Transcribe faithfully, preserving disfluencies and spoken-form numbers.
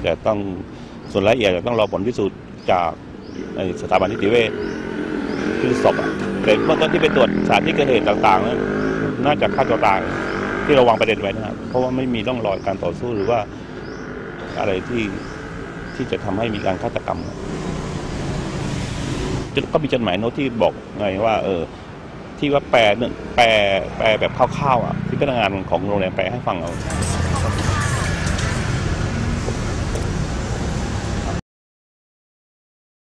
แต่ต้องส่วนละเอียดต้องรอผลพิสูจน์จากสถาบันนิติเวชคือศพแต่เมื่อต้นที่ไปตรวจสถานที่เกิดเหตุต่างๆนั้นน่าจะฆ่าตัวตายที่เราวางประเด็นไว้นะครับเพราะว่าไม่มีร่องรอยการต่อสู้หรือว่าอะไรที่ที่จะทำให้มีการฆาตกรรมก็มีจดหมายโน้ตที่บอกไงว่าเออที่ว่าแปลแปลแปลแบบคร่าวๆอ่ะที่พนักงานของโรงแรมแปลให้ฟังเอา